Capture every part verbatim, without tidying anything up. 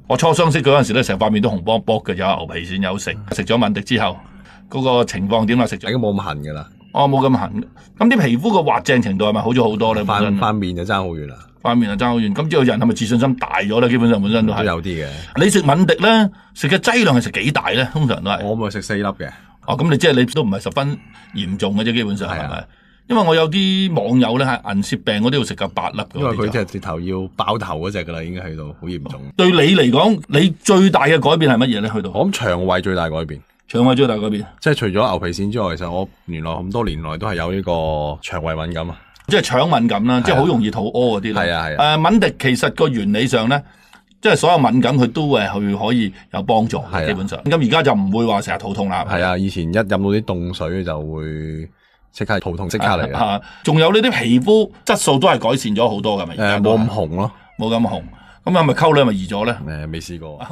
我初相識嗰陣時咧，成塊面都紅卜卜嘅，有牛皮癬有食。食咗敏迪之後，嗰、那個情況點啊？食咗已經冇咁痕㗎啦。 哦，冇咁痕。咁啲皮膚個滑淨程度係咪好咗好多咧？ 塊塊面就爭好遠啦。 塊面就爭好遠。咁之後人係咪自信心大咗咧？基本上本身都係。 都有啲嘅。 你食敏迪咧，食嘅劑量係食幾大咧？通常都係。 我咪食四粒嘅。 哦，咁你即係你都唔係十分嚴重嘅啫，基本上係咪？因為我有啲網友咧係銀屑病嗰啲要食夠八粒嘅。 因為佢即係直頭要爆頭嗰隻㗎啦，已經去到好嚴重。 對你嚟講，你最大嘅改變係乜嘢咧？去到我諗腸胃最大改變。 腸胃最大改變， 即係除咗牛皮癬之外，其實我原來咁多年來都係有呢個腸胃敏感啊。 即係腸敏感啦，即係好容易肚屙嗰啲啦。 係啊係啊。 誒，敏迪其實個原理上咧，即係所有敏感佢都係去可以有幫助嘅，基本上。咁而家就唔會話成日肚痛啦。 係啊，以前一飲到啲凍水就會即刻肚痛，即刻嚟嘅。 仲有呢啲皮膚質素都係改善咗好多㗎，咪？ 誒，冇咁紅咯， 冇咁紅。咁係咪溝女係咪易咗咧？ 誒，未試過。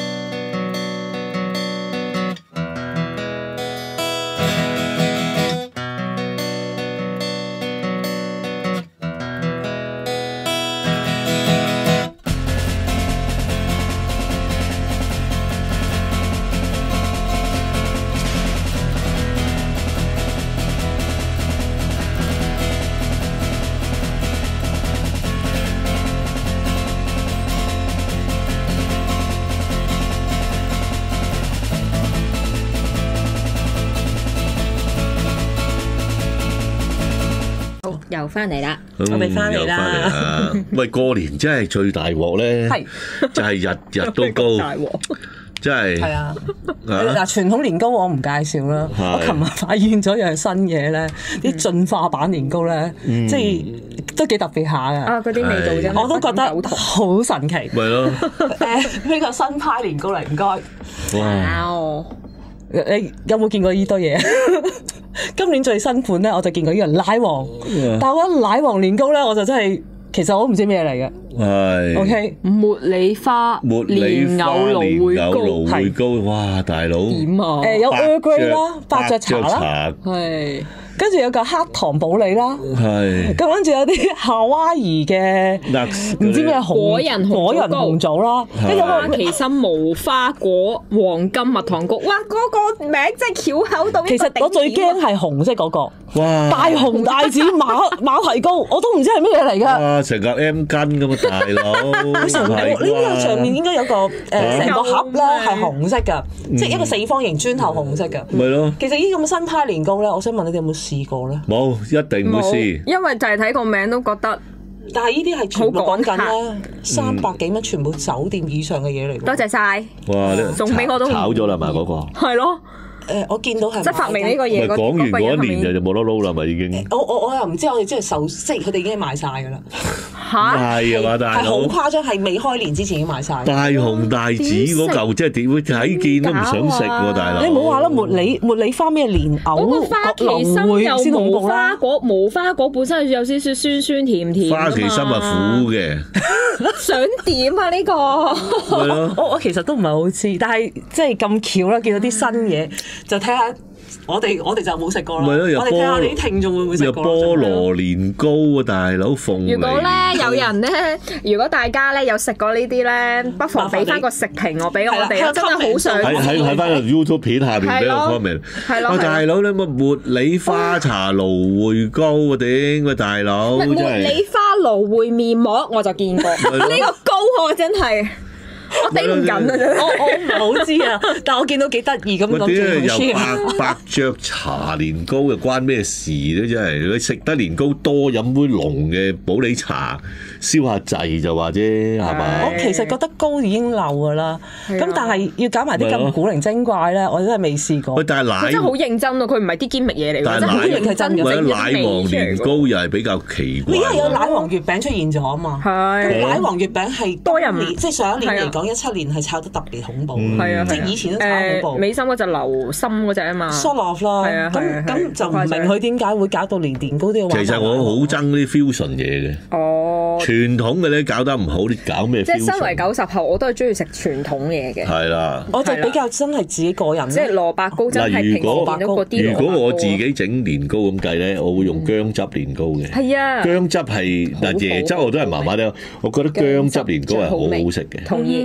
又翻嚟啦， 我哋翻嚟啦。喂，過年真係最大鑊咧，就係日日都高，大鑊，真係。係啊， 嗱，傳統年糕我唔介紹啦。我琴日發現咗樣新嘢咧，啲進化版年糕咧，即係都幾特別下㗎。 啊，嗰啲味道啫， 我都覺得好神奇。 咪咯， 誒，呢個新派年糕嚟，唔該。 哇！ 你有冇見過呢堆嘢？今年最新款咧，我就見過呢個奶黃，但係我覺得奶黃年糕咧，我就真係其實我都唔知咩嚟嘅。 係。 O K， 茉莉花茉莉花蓮藕蘆薈糕，哇！大佬點啊？誒有 Earl Grey 啦，伯爵茶啦，係。跟住有個黑糖保利啦，係。咁跟住有啲夏威夷嘅唔知咩果仁果仁紅棗啦，跟住花旗參無花果黃金蜜糖糕，哇！嗰個名真係翹口到。 其實我最驚係紅色嗰個， 哇！ 大紅大紫馬馬蹄糕，我都唔知係咩嘢嚟㗎。 哇！成個 M 巾咁啊，大佬！ 成個呢個上面應該有個誒成個盒咧係紅色㗎，即係一個四方形磚頭紅色㗎。 咪咯。 其實呢啲咁嘅新派年糕咧，我想問你哋有冇試過咧？ 冇，一定唔會試。 因為就係睇個名都覺得。 但係呢啲係全部講緊啦，三百幾蚊，全部酒店以上嘅嘢嚟。 多謝晒。 哇！ 送俾我都炒咗啦，咪嗰個。 係咯。 誒，我見到係即係發明呢個嘢。 講完嗰一年就就冇得撈啦，咪已經。 我我我又唔知，我哋即係受，即係佢哋已經賣晒㗎啦。 嚇！ 係啊嘛，大佬。 係好誇張，係未開年之前已經賣晒。 大紅大紫嗰嚿即係點會睇見都唔想食喎，大佬。 你唔好話啦，茉莉茉莉花咩蓮藕， 嗰個花旗參又無花果，無花果本身有少少酸酸甜甜。 花旗參係苦嘅。 想點啊？呢個。 我我其實都唔係好知，但係即係咁巧啦，見到啲新嘢。就睇下我哋我哋就冇食過啦。我哋睇下你啲聽眾會唔會食過？ 有菠蘿年糕啊，大佬鳳梨。 如果咧有人咧，如果大家咧有食過呢啲咧，不妨俾翻個食評我俾我哋，真係好想喺喺喺翻個 YouTube 片下邊俾個 comment。 係咯， 大佬你個茉莉花茶蘆薈糕啊頂啊大佬！ 茉莉花蘆薈面膜我就見過，呢個糕我真係。我頂唔緊啊！真係， 我我唔係好知啊，但我見到幾得意咁諗住又伯伯爵茶年糕又關咩事咧？真係你食得年糕多，飲杯濃嘅普洱茶，消下滯就話啫，係咪？ 我其實覺得糕已經漏㗎啦，咁但係要搞埋啲咁古靈精怪咧，我真係未試過。 喂，但係奶真係好認真咯，佢唔係啲堅味嘢嚟㗎，真係係真嘅。 奶黃年糕又係比較奇怪。 因為有奶黃月餅出現咗啊嘛， 係奶黃月餅係多人即係上一年嚟講。一七年係炒得特別恐怖， 係啊， 即係以前都炒恐怖。 美心嗰隻流心嗰隻啊嘛 ，Solo 咯， 係啊， 咁咁就唔明佢點解會搞到連年糕都要玩。 其實我好憎啲 fusion 嘢嘅。 哦， 傳統嘅咧搞得唔好，你搞咩 fusion？ 即係身為九十後，我都係中意食傳統嘢嘅。 係啦， 我就比較真係自己個人， 即係蘿蔔糕真係平時見到嗰啲。 如果我自己整年糕咁計咧，我會用薑汁年糕嘅。 係啊， 薑汁係嗱椰汁我都係麻麻地，我覺得薑汁年糕係好好食嘅。 同意。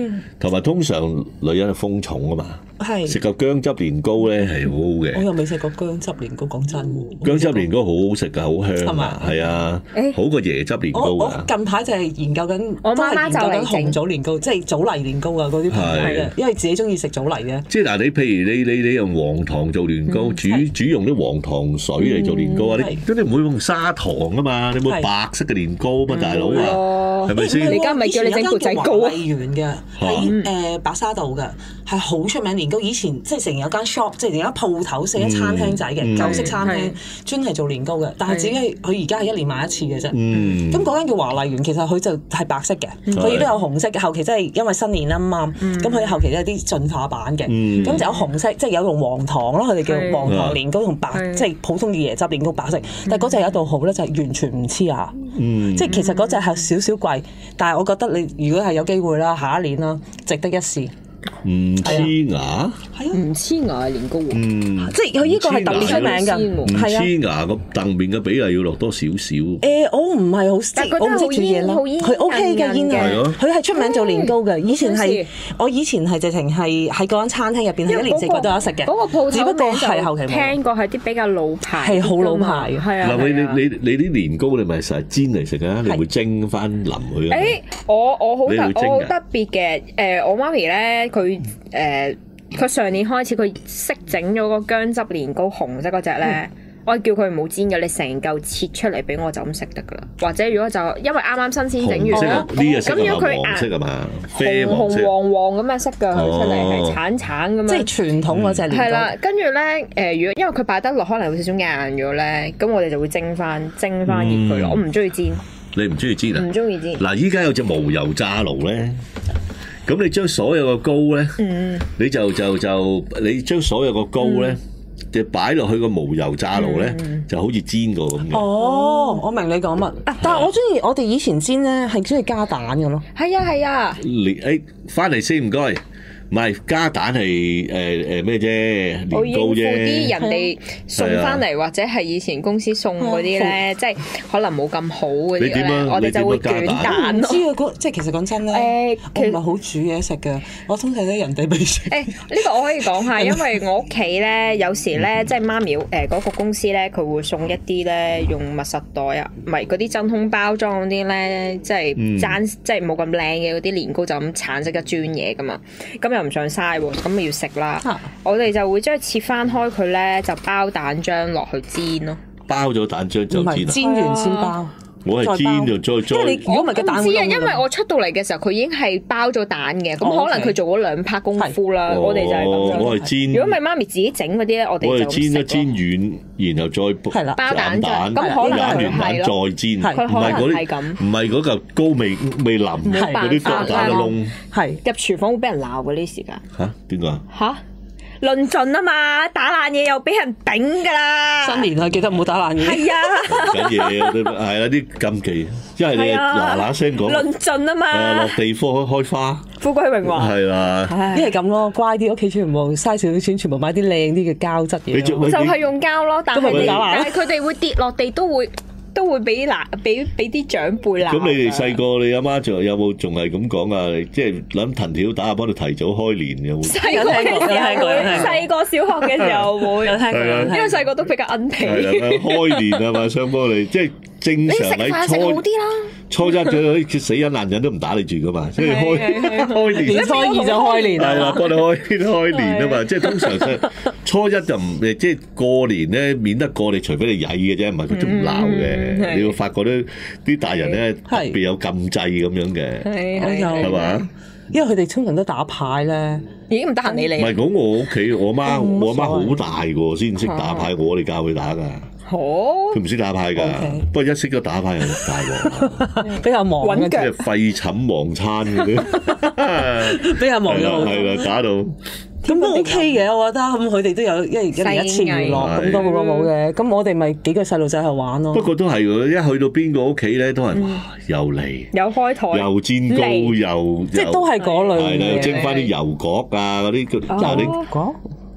同埋通常女人係豐重啊嘛。食個薑汁年糕咧係好好嘅。 我又未食過薑汁年糕，講真。 薑汁年糕好好食㗎，好香啊，係啊，好過椰汁年糕啊。 我近排就係研究緊， 我媽媽就係紅棗年糕，即係棗泥年糕啊嗰啲品牌嘅，因為自己中意食棗泥嘅。 即係嗱，你譬如你你你用黃糖做年糕，煮煮用啲黃糖水嚟做年糕啊，你咁你唔會用砂糖啊嘛，你冇白色嘅年糕嘛，大佬啊，係咪先？ 你而家咪叫你整缽仔糕啊？ 華麗園嘅喺誒白沙道嘅，係好出名年糕。以前即係成日有間 shop，即係而家鋪頭食一餐廳仔嘅舊式餐廳，專係做年糕嘅。但係自己佢而家係一年賣一次嘅啫。咁嗰間叫華麗園，其實佢就係白色嘅，佢亦都有紅色嘅。後期真係因為新年啊嘛，咁佢後期都有啲進化版嘅。咁就有紅色，即係有用黃糖咯，佢哋叫黃糖年糕同白，即係普通嘅椰汁年糕白色。但係嗰隻有一道好咧，就係完全唔黐牙。即係其實嗰隻係少少貴，但係我覺得你如果係有機會啦，下一年啦，值得一試。 唔黐牙， 係啊，唔黐牙嘅年糕喎。 嗯， 即係佢呢個係特別出名㗎。 唔黐牙個凳面嘅比例要落多少少？誒， 我唔係好識，我唔識煮嘢啦。佢 OK 嘅煙啊，佢係出名做年糕嘅。以前係我以前係直情係喺嗰間餐廳入邊係一年四季都有得食嘅。 嗰個鋪頭只不過係後期聽過係啲比較老牌， 係好老牌嘅。係啊。 嗱，你你你你啲年糕你咪成日煎嚟食啊？你會蒸翻淋佢啊？ 誒，我我好特我好特別嘅誒，我媽咪咧。佢誒佢上年開始佢識整咗個薑汁年糕紅色嗰隻咧，我叫佢唔好煎嘅，你成嚿切出嚟俾我就咁食得噶啦。或者如果就因為啱啱新鮮整完啦，咁如果佢黃色啊嘛， 紅紅黃黃咁嘅色嘅佢出嚟係橙橙咁樣， 即係傳統嗰隻年糕。係啦，跟住咧誒，如果因為佢擺得落可能會少少硬咗咧，咁我哋就會蒸翻蒸翻熱佢咯。我唔中意煎， 你唔中意煎啊？ 唔中意煎。 嗱，依家有隻無油炸爐咧。咁你將所有嘅糕咧，嗯、你就就就你將所有個糕咧，嗯、就擺落去個無油炸爐咧，嗯、就好似煎過咁嘅。 哦，我明你講乜，啊、但係我中意我哋以前煎咧係中意加蛋嘅咯。 係啊係啊。 你誒翻嚟先唔該。唔係加蛋係誒誒咩啫？年糕啫。我應付啲人哋送翻嚟，或者係以前公司送嗰啲咧，即係可能冇咁好嗰啲咧，我哋就會捲蛋咯。 知啊，即係其實講真咧，我唔係好煮嘢食嘅，我通常都人哋俾食。 誒，呢個我可以講下，因為我屋企咧有時咧，即係媽咪誒嗰個公司咧，佢會送一啲咧用密實袋啊，唔係嗰啲真空包裝嗰啲咧，即係爭即係冇咁靚嘅嗰啲年糕就咁橙色嘅磚嘢噶嘛，咁又唔想嘥喎，咁咪要食啦。啊、我哋就會將佢切翻開佢咧，就包蛋漿落去煎咯。 包咗蛋漿就煎， 煎完先包。 我係煎就再再。 因為你如果唔係個蛋， 我唔知啊，因為我出到嚟嘅時候，佢已經係包咗蛋嘅，咁可能佢做咗兩拍功夫啦。我哋就係咁樣。 我係煎。 如果唔係媽咪自己整嗰啲咧，我哋就我係煎一煎軟，然後再包蛋漿。咁可能完蛋再煎，唔係嗰啲，唔係嗰嚿糕未未腍嗰啲蛋嘅窿。 係入廚房會俾人鬧嘅呢啲時間。 嚇？點解？ 嚇？論盡啊嘛，打爛嘢又俾人頂噶啦！ 新年啊，記得唔好打爛嘢。係啊， 緊嘢係啊啲禁忌，因為你嗱嗱聲講。 論盡啊嘛， 係啊，落地科開花， 富貴榮華。 係啦， 一係咁咯，乖啲，屋企全部嘥少少錢，全部買啲靚啲嘅膠質嘢。 就係用膠咯，但係但係佢哋會跌落地都會。都會俾嗱俾俾啲長輩鬧。 咁你哋細個，你阿媽仲有冇仲係咁講啊？即係諗藤條打下幫你提早開年嘅會。 細個嘅時候會，細個小學嘅時候會，有聽過，因為細個都比較奀皮。 開年啊嘛，雙幫你即係正常喺初初一咗死人爛人都唔打你住噶嘛，即係開開年。 初二就開年。 係啦，幫你開開年啊嘛，即係通常初一就唔即係過年咧，免得過你，除非你曳嘅啫，唔係佢都唔鬧嘅。你要發覺咧，啲大人咧特別有禁制咁樣嘅，係嘛？ 因為佢哋通常都打牌咧， 已經唔得閒理你。 唔係講我屋企，我媽我阿媽好大個先識打牌，我哋教佢打㗎。 哦， 佢唔識打牌㗎，不過一識咗打牌又大鑊， 比較忙嘅， 即係廢寢忘餐嗰啲， 比較忙咗好多。 係啦，打到。 咁都 OK 嘅，我覺得咁佢哋都有一年一次娛樂，咁都冇冇嘅。咁我哋咪幾個細路仔去玩咯。 不過都係喎，一去到邊個屋企咧，都係哇，又嚟， 又開台， 又煎糕，又即係都係嗰類嘅。 係啦，又蒸翻啲油角啊嗰啲，嗱你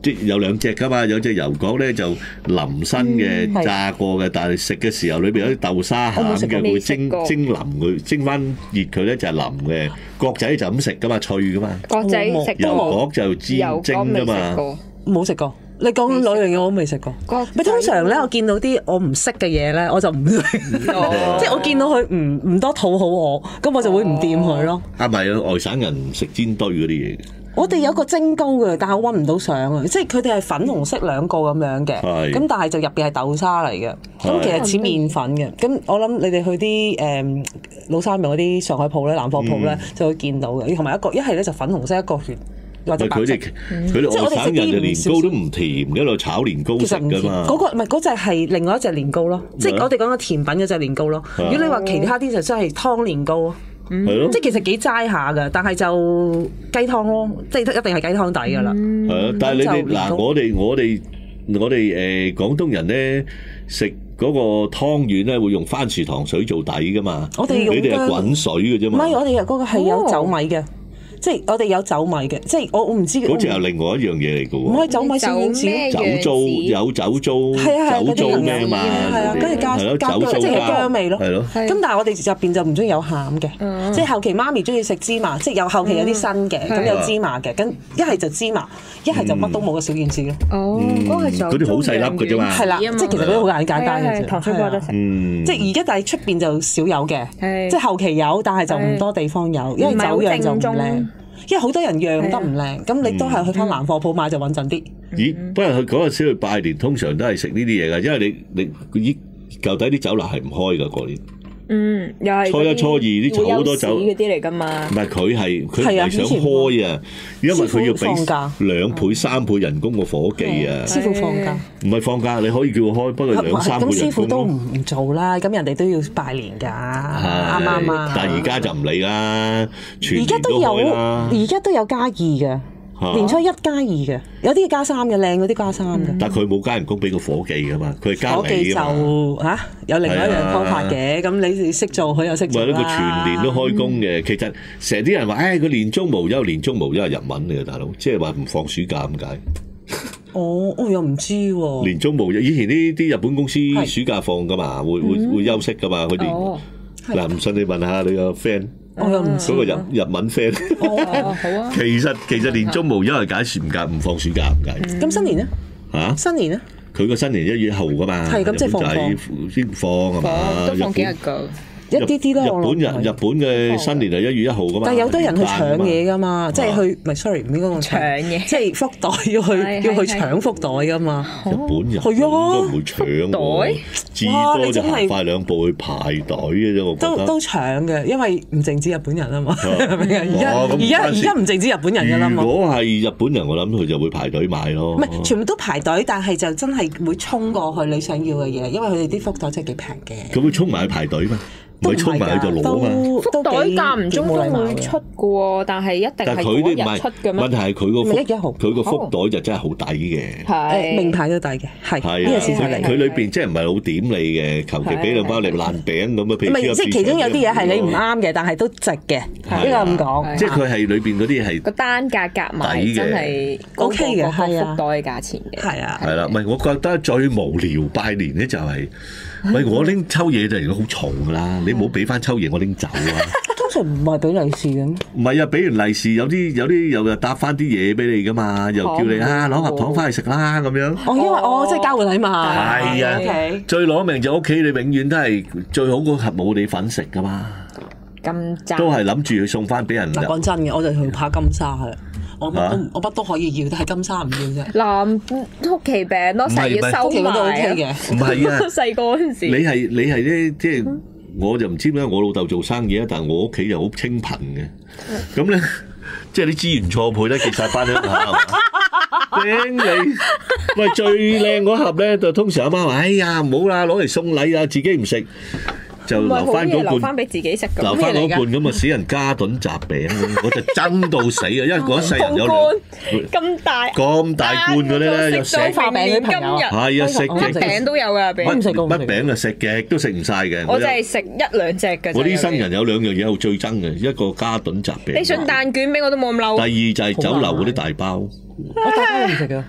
即係有兩隻噶嘛，有隻油角咧就淋身嘅炸過嘅，但係食嘅時候裏邊有啲豆沙餡嘅，會蒸蒸腍佢，蒸翻熱佢咧就係腍嘅。角仔就咁食噶嘛，脆噶嘛。 角仔食油角就煎蒸噶嘛。 冇食過。你講兩樣嘢我都未食過。咪通常咧，我見到啲我唔識嘅嘢咧，我就唔食。即係我見到佢唔唔多討好我，咁我就會唔掂佢咯。 啊，唔係外省人唔食煎堆嗰啲嘢。 我哋有個蒸糕嘅，但係我揾唔到相啊！即係佢哋係粉紅色兩個咁樣嘅，咁但係就入邊係豆沙嚟嘅，咁其實似麵粉嘅。咁我諗你哋去啲誒老山廟嗰啲上海鋪咧、南貨鋪咧，就會見到嘅。同埋一個一係咧就粉紅色一個血或者白色。佢哋佢哋外省人嘅年糕都唔甜嘅，度炒年糕食㗎嘛。 嗰個唔係嗰隻係另外一隻年糕咯，即係我哋講嘅甜品嗰隻年糕咯。如果你話其他啲就真係湯年糕咯。係咯，即係其實幾齋下㗎，但係就雞湯咯，即係一定係雞湯底㗎啦。 係啊，但係你哋嗱，我哋我哋我哋誒廣東人咧食嗰個湯圓咧會用番薯糖水做底㗎嘛。 我哋用你哋係滾水嘅啫嘛。 唔係，我哋嗰個係有酒米嘅。即係我哋有酒米嘅，即係我我唔知。 嗰隻係另外一樣嘢嚟嘅喎。唔係酒米先應咩？ 酒糟有酒糟，酒糟咩嘛？ 係啊，跟住加加即係薑味咯。 係咯。 咁但係我哋入邊就唔中意有餡嘅，即係後期媽咪中意食芝麻，即係有後期有啲新嘅，咁有芝麻嘅，咁一係就芝麻，一係就乜都冇嘅小件事咯。 哦，嗰係嗰啲好細粒嘅啫嘛。 係啦，即係其實嗰啲好簡簡單嘅啫。 糖水包得食。 即係而家但係出邊就少有嘅，即係後期有，但係就唔多地方有，因為酒樣就唔靚。因為好多人釀得唔靚，咁你都係去翻南貨鋪買就穩陣啲。 咦？不過佢嗰陣時去拜年，通常都係食呢啲嘢㗎，因為你你依舊底啲酒樓係唔開㗎過年。 嗯，又係初一初二啲好多酒嗰啲嚟㗎嘛。 唔係佢係佢唔係想開啊，因為佢要俾兩倍三倍人工個伙計啊。 師傅放假。 唔係放假，你可以叫佢開，不過兩三倍人工。 咁師傅都唔做啦，咁人哋都要拜年㗎，啱啱啊？ 但係而家就唔理啦，全而家都有，而家都有加二嘅。年初一加二嘅，有啲加三嘅，靚嗰啲加三嘅。 但係佢冇加人工俾個伙計㗎嘛，佢係加你㗎嘛。伙計就嚇有另外一樣方法嘅，咁你識做，佢又識做啦。佢全年都開工嘅，其實成日啲人話，誒佢年中無休，年中無休係日文嚟嘅，大佬，即係話唔放暑假咁解。 哦，我又唔知喎。 年中無休，以前呢啲日本公司暑假放㗎嘛，會會會休息㗎嘛，佢哋嗱唔信你問下你個 friend。 我又唔知嗰個日日文 friend， 哦好啊。 其實其實年中無休係解暑唔解唔放暑假唔解。 咁新年咧？ 嚇？新年咧？ 佢個新年一月一號㗎嘛。 係咁即係放放先放係嘛？ 都放幾日㗎？ 一啲啲啦， 日本日日本嘅新年係一月一號㗎嘛。 但係有多人去搶嘢㗎嘛，即係去唔係 sorry 唔應該講搶嘢， 即係福袋要去要去搶福袋㗎嘛。 日本人係啊， 都唔會搶袋，至多就行快兩步去排隊嘅啫。我覺得都都搶嘅，因為唔淨止日本人啊嘛。而家而家而家唔淨止日本人㗎啦嘛。 如果係日本人，我諗佢就會排隊買咯。 唔係全部都排隊，但係就真係會衝過去你想要嘅嘢，因為佢哋啲福袋真係幾平嘅。 佢會衝埋去排隊咩？唔係衝埋去就攞嘛。 福袋間唔中都會出嘅喎，但係一定係嗰日出嘅咩？ 問題係佢個福一月一號， 佢個福袋就真係好抵嘅。 係名牌都抵嘅，係呢個事實嚟。 佢裏邊即係唔係好點你嘅，求其俾兩包嚟爛餅咁啊！譬如即係其中有啲嘢係你唔啱嘅，但係都值嘅。呢個咁講， 即係佢係裏邊嗰啲係個單價夾埋真係 OK 嘅，係啊， 福袋嘅價錢嘅。 係啊， 係啦，唔係我覺得最無聊拜年咧就係。喂，我拎抽嘢就已經好重㗎啦，你冇俾翻抽嘢我拎走啊！ 通常唔係俾利是嘅咩？ 唔係啊，俾完利是有啲有啲又又搭翻啲嘢俾你㗎嘛，又叫你啊攞盒糖翻去食啦咁樣。 哦，因為我即係交換禮物。 係啊，最攞命就屋企你永遠都係最好嗰盒冇你份食㗎嘛。 咁渣都係諗住去送翻俾人。 嗱，講真嘅，我就去怕金沙嘅。我乜都我乜都可以要，但係金沙唔要啫。 藍曲奇餅咯，成日要收埋都 OK 嘅。 唔係啊， 細個嗰陣時。 你係你係咧，即係我就唔知咩。我老豆做生意啊，但係我屋企又好清貧嘅。咁咧，即係啲資源錯配咧，結晒翻鄉下。頂你！喂，最靚嗰盒咧，就通常阿媽話：哎呀，唔好啦，攞嚟送禮啊，自己唔食。就留翻嗰半， 留翻俾自己食。 留翻嗰半咁啊，使人加頓雜餅，我就憎到死啊！因為嗰一世人有兩咁大咁大罐嗰啲咧，又食發餅啲朋友係啊，食極餅都有噶餅， 乜餅啊食極都食唔晒嘅。 我就係食一兩隻嘅。 我啲新人有兩樣嘢好最憎嘅，一個加頓雜餅。 你信蛋卷俾我都冇咁嬲。 第二就係酒樓嗰啲大包， 我大包唔食噶。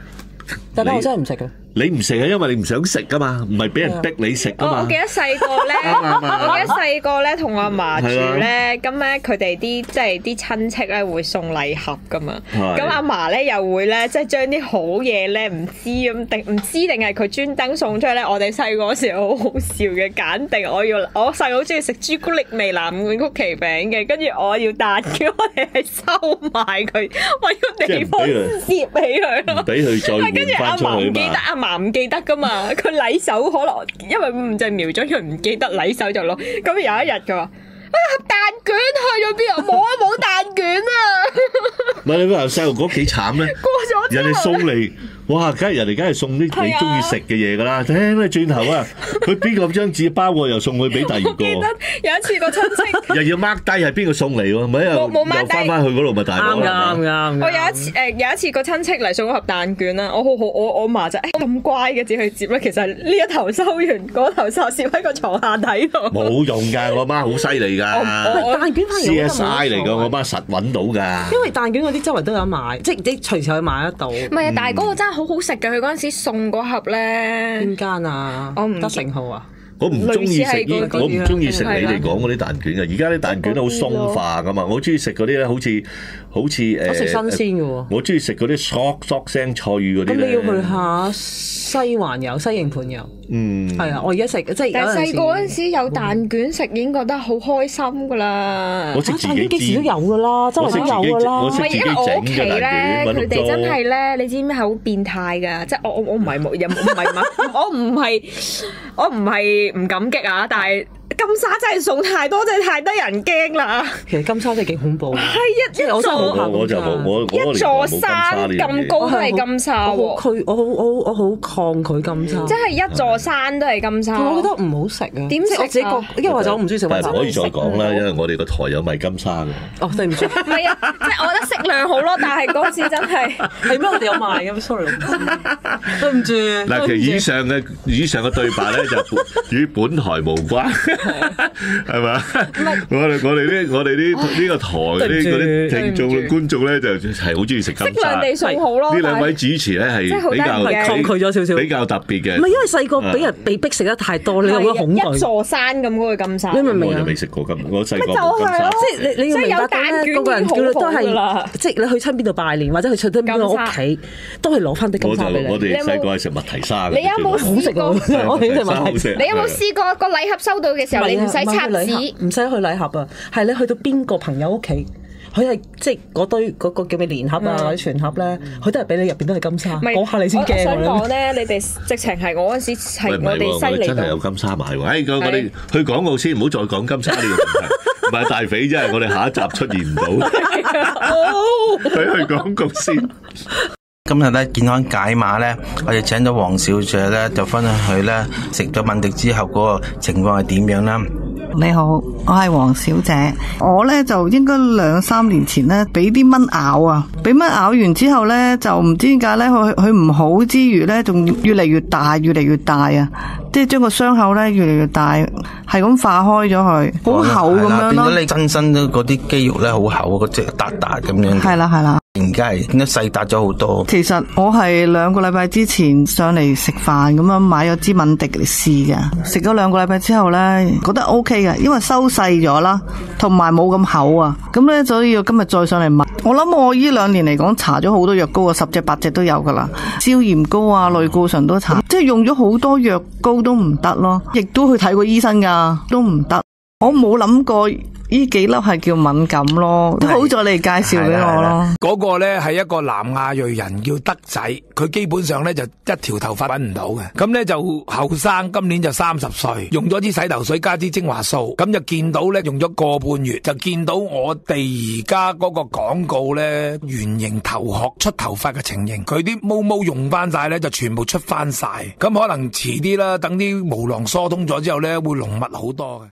但係我真係唔食嘅。 你唔食係因為你唔想食噶嘛，唔係俾人逼你食噶嘛。 我記得細個咧，我記得細個咧同我阿嫲住咧，咁咧佢哋啲即係啲親戚咧會送禮盒噶嘛。咁阿嫲咧又會咧即係將啲好嘢咧唔知咁定唔知定係佢專登送出去咧。我哋細個嗰時好好笑嘅，揀定我要我細個好中意食朱古力味藍罐曲奇餅嘅，跟住我要蛋卷，我哋係收埋佢，揾個地方攝起佢咯。 俾佢再換翻出去嘛。 嫲唔記得噶嘛，佢禮手可能因為唔就瞄咗佢唔記得禮手就攞，咁有一日佢話：啊蛋卷去咗邊啊？冇啊冇蛋卷啊！ 唔係你話細路哥幾慘咧？ 過咗人哋送嚟，哇！梗係人哋梗係送啲你中意食嘅嘢噶啦。聽咧轉頭啊，佢邊個張紙包我又送去俾第二個。 記得有一次個親戚又要 mark 低係邊個送嚟喎？咪又又翻翻去嗰度咪大鑊啦。 啱啱我有一次誒有一次個親戚嚟送一盒蛋卷啦，我好好我我嫲就誒咁乖嘅，自己去接啦。其實呢一頭收完，嗰頭就攝喺個床下底度。 冇用㗎，我媽好犀利㗎。 蛋卷反而 C S I 嚟㗎，我媽實揾到㗎。 因為蛋卷嗰啲周圍都有賣，即係你隨時可以買得到。唔係啊，但係嗰個真係好好食嘅，佢嗰陣時送嗰盒咧。 邊間啊？ 我唔得成號啊！ 我唔中意食， 類似係嗰啲我唔中意食你係啦哋講嗰啲蛋卷嘅。而家啲蛋卷都好鬆化噶嘛，我中意食嗰啲咧，好似好似誒。 我食新鮮嘅喎。 我中意食嗰啲嗦嗦聲菜嗰啲咁咧。 你要去下西環油、西營盤油。 嗯。 係啊，我而家食即係。 但係細個嗰陣時有蛋卷食已經覺得好開心噶啦。 我識自己幾時都有㗎啦，周圍都有㗎啦。 我識自己整嘅蛋卷， 佢哋真係咧，你知唔知係好變態㗎？即係我我我唔係冇，又唔係嘛，我唔係我唔係唔感激啊！但係金沙真係送太多，真係太得人驚啦！ 其實金沙真係幾恐怖。係一一我真係好我就冇我一座山咁高都係金沙喎。 我好我好我我好抗拒金沙。 即係一座山都係金沙。 我覺得唔好食啊！ 點食啊？ 我自己覺，因為或者我唔中意食雲南。 可以再講啦，因為我哋個台有賣金沙嘅。 哦，對唔住。 唔係啊，即係我覺得適量好咯，但係嗰次真係係咩？我哋有賣嘅，sorry，對唔住。 嗱，其實以上嘅以上嘅對白咧，就與本台無關。係嘛？我哋我哋啲我哋啲呢個台啲嗰啲聽眾觀眾咧，就係好中意食金沙。 適量地送好咯。 呢兩位主持咧係比較抗拒咗少少， 比較特別嘅。 唔係因為細個俾人被逼食得太多，你有冇恐懼？ 一座山咁嗰個金沙， 你明唔明啊？ 我就未食過金，我細個就係咯， 即係你你要明白咧，個個人叫你都係，即係你去親邊度拜年或者去親邊個屋企，都係攞翻啲金沙俾你。 我哋細個係食麥提沙嘅。 你有冇試過？ 我哋食麥提沙。 你有冇試過個禮盒收到嘅時候，你唔使插紙？ 唔使去禮盒啊，係你去到邊個朋友屋企，佢係即係嗰堆嗰個叫咩連盒啊或者全盒咧，佢都係俾你入邊都係金沙。嗰下你先驚。我想講咧，你哋直情係我嗰時係我哋犀利到。 真係有金沙賣喎！誒，我哋去廣告先，唔好再講金沙呢個問題。唔係大肥啫，我哋下一集出現唔到。睇去廣告先。 今日咧健康解碼咧，我哋請咗黃小姐咧，就分享佢咧食咗敏迪之後嗰個情況係點樣啦。 你好，我係黃小姐。我咧就應該兩三年前咧，俾啲蚊咬啊，俾蚊咬完之後咧，就唔知點解咧，佢佢唔好之餘咧，仲越嚟越大，越嚟越大啊！即係將個傷口咧越嚟越大，係咁化開咗佢，好厚咁樣咯。 變咗你真身嗰啲肌肉咧好厚，嗰隻笪笪咁樣。係啦係啦。而家係變咗細笪咗好多。其實我係兩個禮拜之前上嚟食飯咁樣買咗支敏迪嚟試嘅，食咗兩個禮拜之後咧，覺得 O K 嘅，因為收細咗啦，同埋冇咁厚啊。咁咧，所以我今日再上嚟買。我諗我呢兩年嚟講，搽咗好多藥膏啊，十隻八隻都有噶啦，消炎膏啊、類固醇都搽，即係用咗好多藥膏都唔得咯，亦都去睇過醫生噶，都唔得。我冇諗過呢幾粒係叫敏感咯，好在你介紹俾我咯。 嗰個咧係一個南亞裔人叫德仔，佢基本上咧就一條頭髮搵唔到嘅，咁咧就後生，今年就三十歲，用咗啲洗頭水加啲精華素，咁就見到咧用咗個半月，就見到我哋而家嗰個廣告咧圓形頭殼出頭髮嘅情形，佢啲毛毛用翻晒咧就全部出翻晒，咁可能遲啲啦，等啲毛囊疏通咗之後咧會濃密好多嘅。